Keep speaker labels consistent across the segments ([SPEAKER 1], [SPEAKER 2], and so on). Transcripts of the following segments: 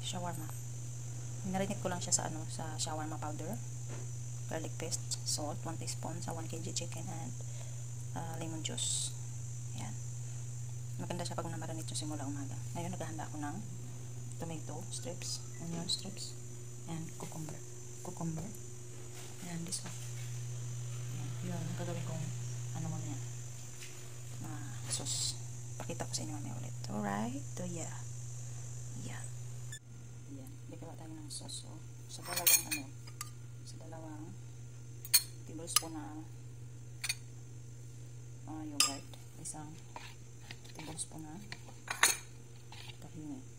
[SPEAKER 1] shawarma. Minarinate ko lang siya sa sa shawarma powder, garlic paste, salt, 1 teaspoon sa 1 kg chicken, and lemon juice. Ayan. Maganda siya pag namarinate yung simula umaga. Ngayon, naghahanda ako ng tomato strips, onion strips, and cucumber. Ayan, this one. Ayan, yun, gagawin kong mo yan. Sauce. Pakita ko sa inyo mamaya ulit. Alright? So, yeah. Ayan. Ayan. Gagawa tayo ng sauce. So, sa dalawang tablespoon na yogurt. Isang tablespoon na tahini.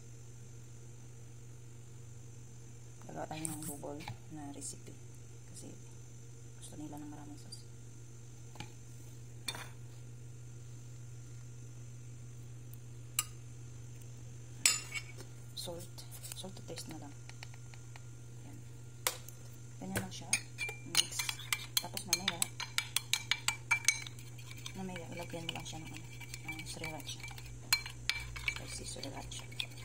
[SPEAKER 1] Gagawa tayo ng double na recipe. Kasi gusto nila ng maraming sauce. Salt to taste na lang. Ayan. Ganyan lang siya. Mix. Tapos mamaya ilagyan mo lang siya ng sriracha. Spicy sriracha.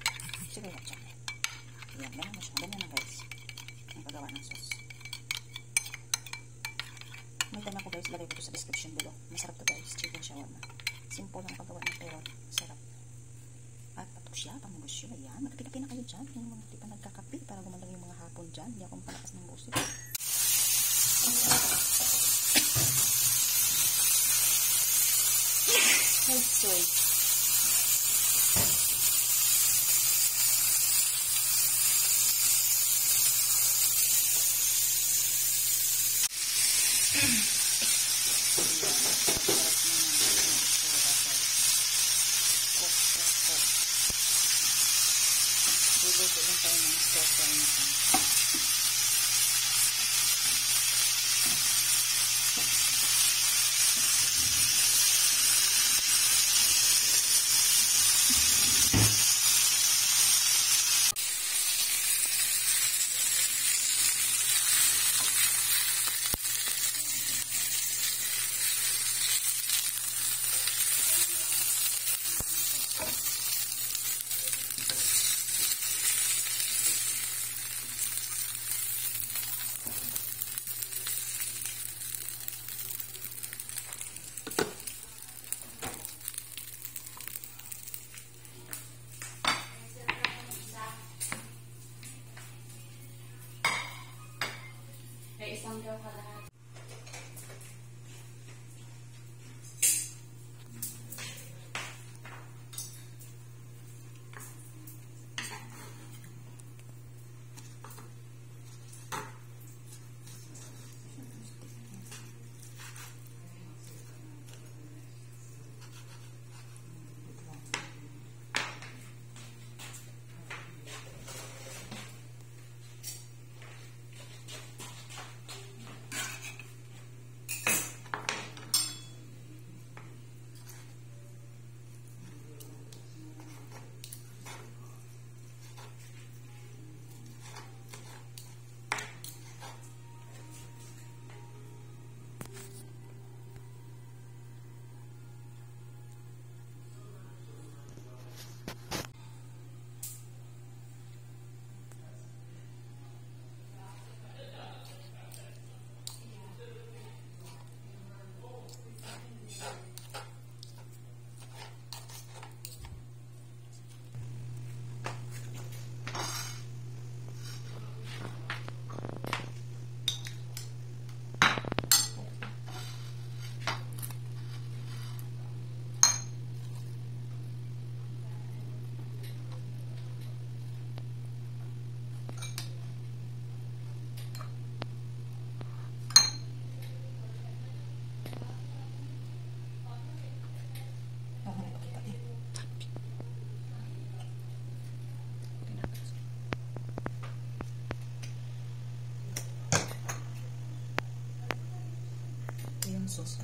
[SPEAKER 1] Ayan, ganyan na siya. Ganyan na guys. Ang paggawa ng sauce. May time ako guys, lagay ko sa description below. Masarap to guys, chicken shawarma. Simple lang paggawa ng pero sarap. At patok siya, pamugos siya. Ayan, magkapi na kayo dyan. Yung mga di pa nagkakapi para gumalang yung mga hapon dyan. Hindi ako palakas ng busit. Soy. Luluto lang tayo ng stir-fry natin. Isang daw ka lahat. Sauce.